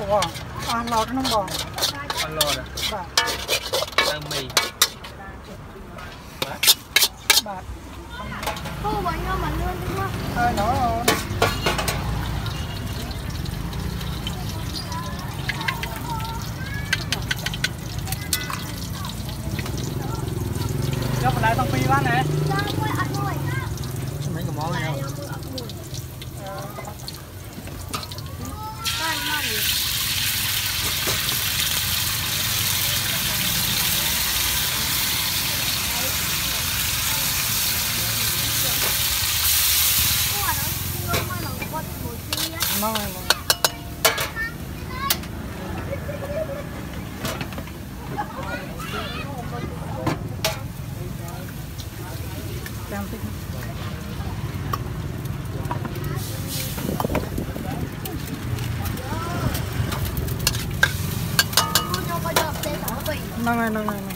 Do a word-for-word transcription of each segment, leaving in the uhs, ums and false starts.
bò à lọt nó bò ăn lọt à bạc đang mì bát bạc cô bọn nhau mình luôn đúng không thôi nó rồi cho lại tăng phi quá nè mấy cái món này đâu ngon ngon cam tích ngon này ngon này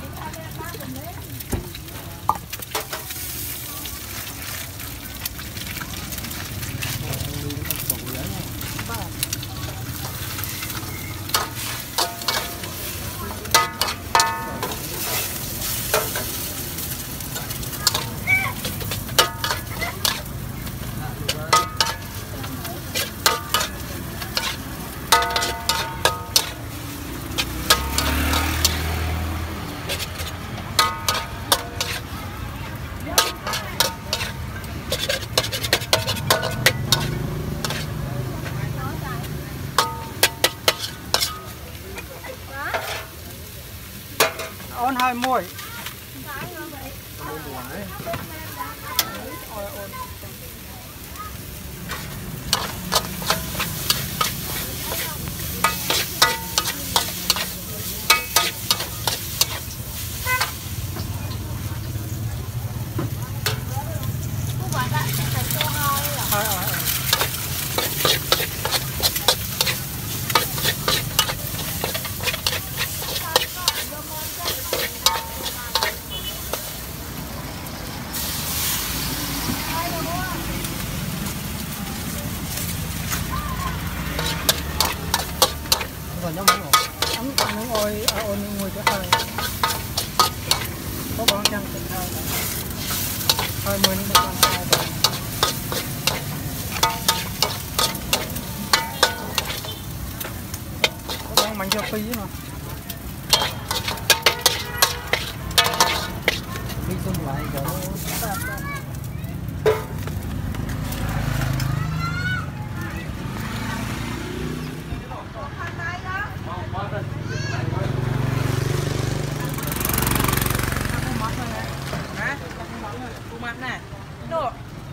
ôn hơi muối còn nhóm món ấm ấm ngồi à ôn ngồi chỗ hơi có con chăng tình hơi hơi mười đến con hai rồi có con mạnh cho phi mà phi xung lại rồi nè đồ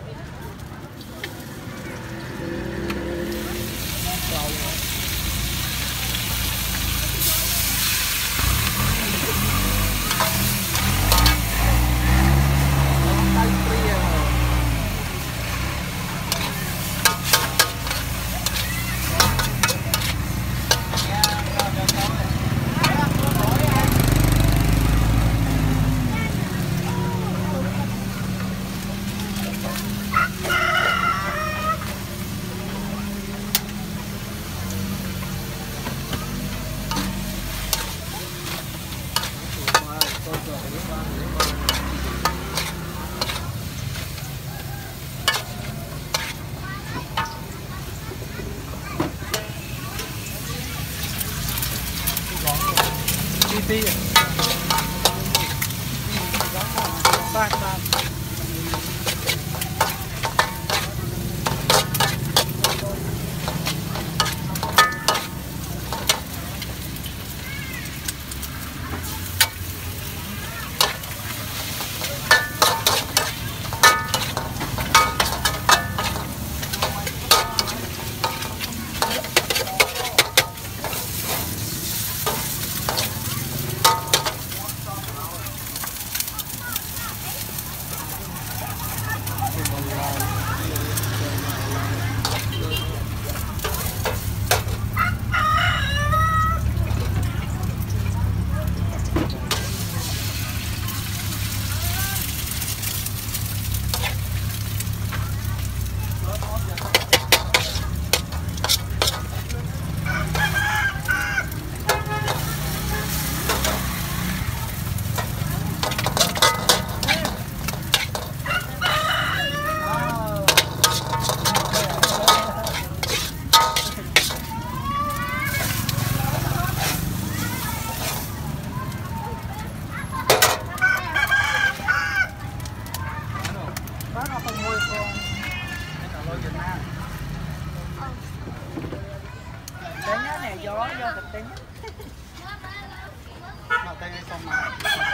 đi ba ba tay ngay xong mà